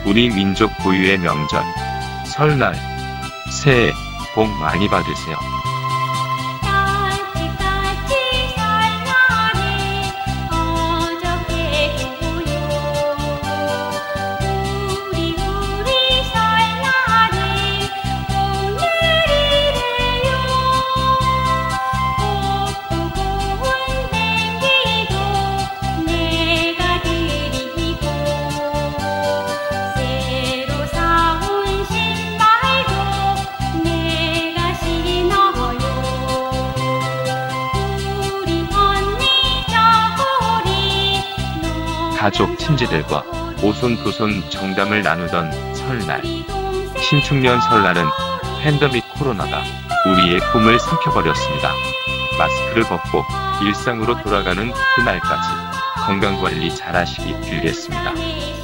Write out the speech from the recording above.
우리 민족 고유의 명절, 설날, 새해 복 많이 받으세요. 가족 친지들과 오손도손 정담을 나누던 설날. 신축년 설날은 팬데믹 코로나가 우리의 꿈을 삼켜버렸습니다. 마스크를 벗고 일상으로 돌아가는 그날까지 건강관리 잘하시기 빌겠습니다.